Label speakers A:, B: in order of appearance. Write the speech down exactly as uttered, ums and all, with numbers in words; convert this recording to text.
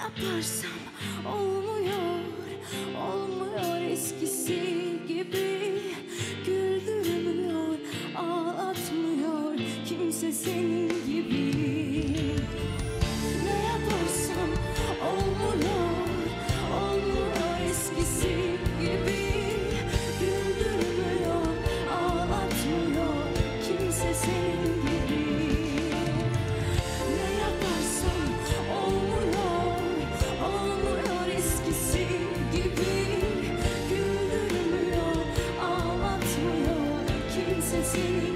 A: yaparsam olmuyor, olmuyor eskisi gibi. Güldürmüyor, ağlatmıyor kimse senin gibi. Ne yaparsam olmuyor, olmuyor eskisi gibi. Güldürmüyor, ağlatmıyor kimse senin gibi. Ne yaparsam olmuyor, olmuyor eskisi gibi. Güldürmüyor, ağlatmıyor kimse senin gibi.